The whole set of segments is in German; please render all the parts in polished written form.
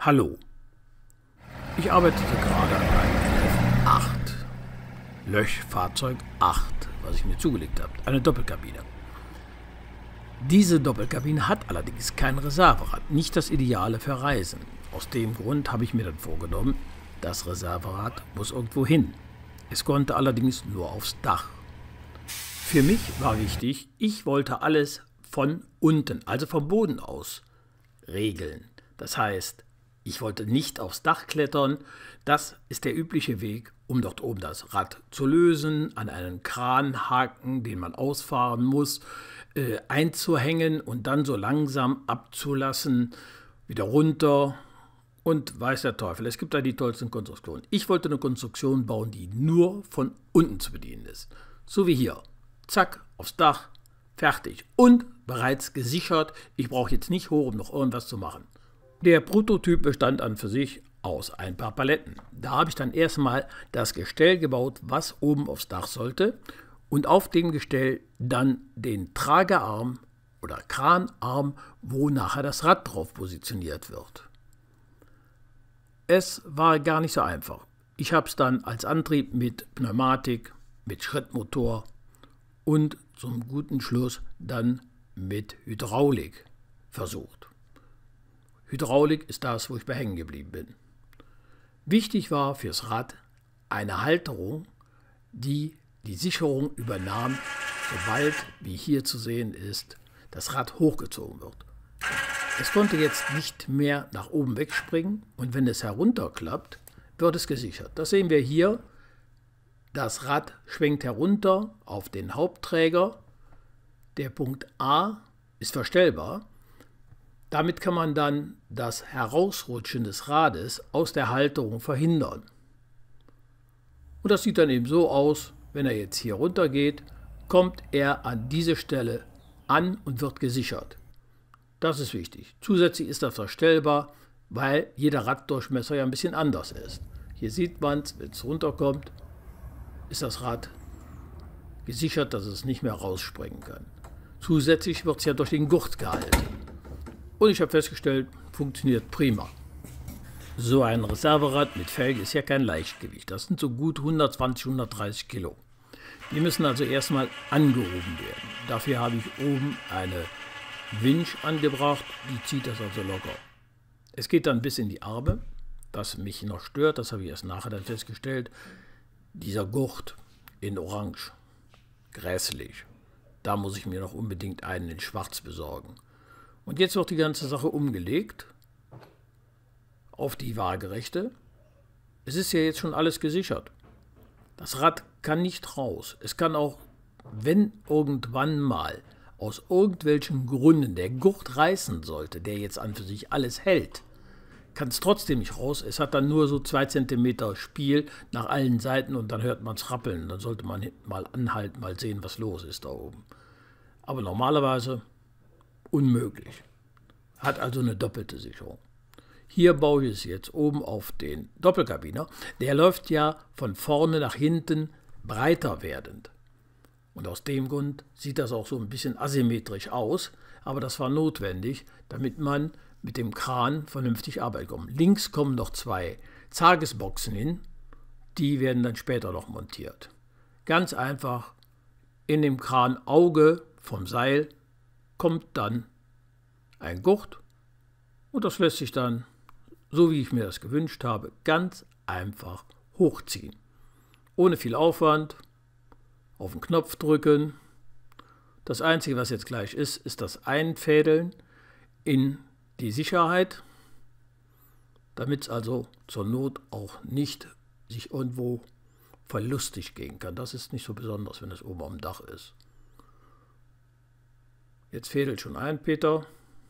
Hallo, ich arbeitete gerade an einem F8, Löschfahrzeug 8, was ich mir zugelegt habe, eine Doppelkabine. Diese Doppelkabine hat allerdings kein Reserverad, nicht das Ideale für Reisen. Aus dem Grund habe ich mir dann vorgenommen, das Reserverad muss irgendwo hin. Es konnte allerdings nur aufs Dach. Für mich war wichtig, ich wollte alles von unten, also vom Boden aus, regeln. Das heißt, ich wollte nicht aufs Dach klettern. Das ist der übliche Weg, um dort oben das Rad zu lösen, an einen Kranhaken, den man ausfahren muss, einzuhängen und dann so langsam abzulassen, wieder runter und weiß der Teufel. Es gibt da die tollsten Konstruktionen. Ich wollte eine Konstruktion bauen, die nur von unten zu bedienen ist. So wie hier. Zack, aufs Dach, fertig und bereits gesichert. Ich brauche jetzt nicht hoch, um noch irgendwas zu machen. Der Prototyp bestand an für sich aus ein paar Paletten. Da habe ich dann erstmal das Gestell gebaut, was oben aufs Dach sollte und auf dem Gestell dann den Tragearm oder Kranarm, wo nachher das Rad drauf positioniert wird. Es war gar nicht so einfach. Ich habe es dann als Antrieb mit Pneumatik, mit Schrittmotor und zum guten Schluss dann mit Hydraulik versucht. Hydraulik ist das, wo ich bei hängen geblieben bin. Wichtig war fürs Rad eine Halterung, die die Sicherung übernahm, sobald, wie hier zu sehen ist, das Rad hochgezogen wird. Es konnte jetzt nicht mehr nach oben wegspringen und wenn es herunterklappt, wird es gesichert. Das sehen wir hier. Das Rad schwenkt herunter auf den Hauptträger. Der Punkt A ist verstellbar. Damit kann man dann das Herausrutschen des Rades aus der Halterung verhindern. Und das sieht dann eben so aus, wenn er jetzt hier runter geht, kommt er an diese Stelle an und wird gesichert. Das ist wichtig. Zusätzlich ist das verstellbar, weil jeder Raddurchmesser ja ein bisschen anders ist. Hier sieht man es, wenn es runterkommt, ist das Rad gesichert, dass es nicht mehr rausspringen kann. Zusätzlich wird es ja durch den Gurt gehalten. Und ich habe festgestellt, funktioniert prima. So ein Reserverad mit Felge ist ja kein Leichtgewicht. Das sind so gut 120, 130 Kilo. Die müssen also erstmal angehoben werden. Dafür habe ich oben eine Winch angebracht, die zieht das also locker. Es geht dann bis in die Arme. Was mich noch stört, das habe ich erst nachher dann festgestellt, dieser Gurt in Orange. Grässlich. Da muss ich mir noch unbedingt einen in Schwarz besorgen. Und jetzt wird die ganze Sache umgelegt auf die Waagerechte. Es ist ja jetzt schon alles gesichert. Das Rad kann nicht raus. Es kann auch, wenn irgendwann mal aus irgendwelchen Gründen der Gurt reißen sollte, der jetzt an für sich alles hält, kann es trotzdem nicht raus. Es hat dann nur so 2 cm Spiel nach allen Seiten und dann hört man es rappeln. Dann sollte man mal anhalten, mal sehen, was los ist da oben. Aber normalerweise unmöglich. Hat also eine doppelte Sicherung. Hier baue ich es jetzt oben auf den Doppelkabiner. Der läuft ja von vorne nach hinten breiter werdend. Und aus dem Grund sieht das auch so ein bisschen asymmetrisch aus. Aber das war notwendig, damit man mit dem Kran vernünftig arbeiten kann. Links kommen noch 2 Zagesboxen hin. Die werden dann später noch montiert. Ganz einfach in dem Kranauge vom Seil kommt dann ein Gurt und das lässt sich dann, so wie ich mir das gewünscht habe, ganz einfach hochziehen. Ohne viel Aufwand, auf den Knopf drücken. Das Einzige, was jetzt gleich ist, ist das Einfädeln in die Sicherheit, damit es also zur Not auch nicht sich irgendwo verlustig gehen kann. Das ist nicht so besonders, wenn es oben am Dach ist. Jetzt fädelt schon ein, Peter.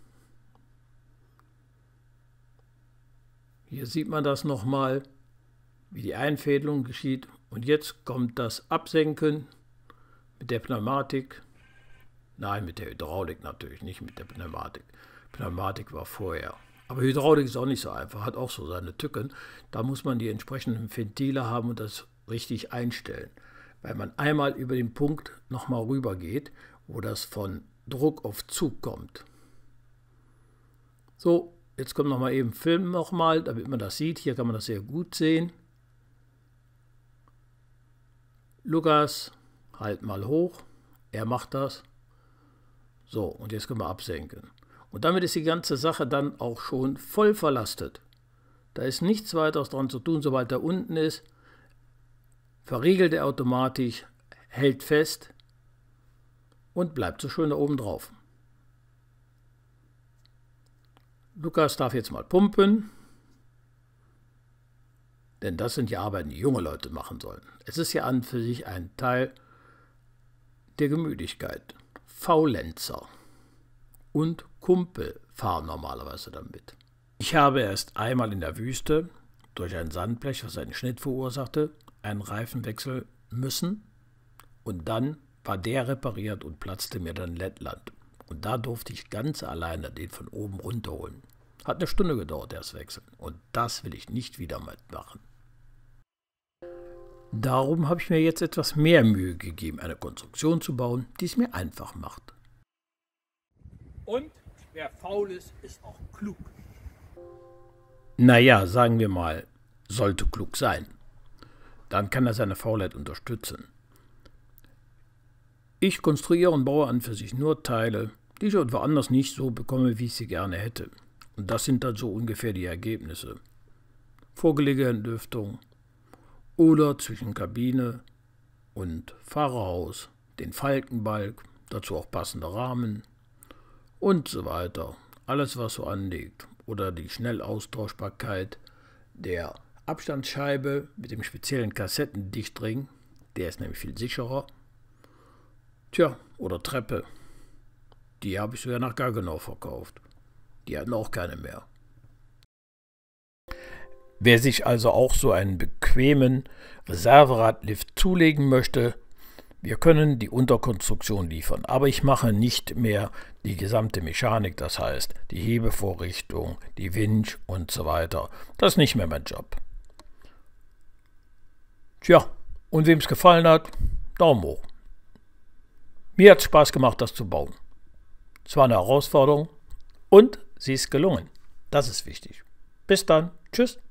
Hier sieht man das nochmal, wie die Einfädelung geschieht. Und jetzt kommt das Absenken mit der Pneumatik. Nein, mit der Hydraulik natürlich, nicht mit der Pneumatik. Pneumatik war vorher. Aber Hydraulik ist auch nicht so einfach, hat auch so seine Tücken. Da muss man die entsprechenden Ventile haben und das richtig einstellen. Weil man einmal über den Punkt nochmal rüber geht, wo das von Druck auf Zug kommt. So, jetzt kommt nochmal eben Film nochmal, damit man das sieht. Hier kann man das sehr gut sehen. Lukas, halt mal hoch. Er macht das. So, und jetzt können wir absenken. Und damit ist die ganze Sache dann auch schon voll verlastet. Da ist nichts weiteres dran zu tun. Sobald er unten ist, verriegelt er automatisch, hält fest und bleibt so schön da oben drauf. Lukas darf jetzt mal pumpen, denn das sind die Arbeiten, die junge Leute machen sollen. Es ist ja an für sich ein Teil der Gemütlichkeit. Faulenzer und Kumpel fahren normalerweise damit. Ich habe erst einmal in der Wüste durch ein Sandblech, was einen Schnitt verursachte, einen Reifen wechseln müssen und dann war der repariert und platzte mir dann Lettland. Und da durfte ich ganz alleine den von oben runterholen. Hat eine Stunde gedauert, das Wechseln. Und das will ich nicht wieder mitmachen. Darum habe ich mir jetzt etwas mehr Mühe gegeben, eine Konstruktion zu bauen, die es mir einfach macht. Und wer faul ist, ist auch klug. Naja, sagen wir mal, sollte klug sein. Dann kann er seine Faulheit unterstützen. Ich konstruiere und baue an für sich nur Teile, die ich woanders nicht so bekomme, wie ich sie gerne hätte. Und das sind dann so ungefähr die Ergebnisse. Vorgelegenentlüftung oder zwischen Kabine und Fahrerhaus, den Falkenbalg, dazu auch passende Rahmen und so weiter. Alles, was so anliegt. Oder die Schnellaustauschbarkeit der Abstandsscheibe mit dem speziellen Kassettendichtring, der ist nämlich viel sicherer. Tja, oder Treppe. Die habe ich sogar nach Gaggenau verkauft. Die hatten auch keine mehr. Wer sich also auch so einen bequemen Reserveradlift zulegen möchte, wir können die Unterkonstruktion liefern. Aber ich mache nicht mehr die gesamte Mechanik, das heißt die Hebevorrichtung, die Winch und so weiter. Das ist nicht mehr mein Job. Tja, und wem es gefallen hat, Daumen hoch. Mir hat es Spaß gemacht, das zu bauen. Es war eine Herausforderung und sie ist gelungen. Das ist wichtig. Bis dann. Tschüss.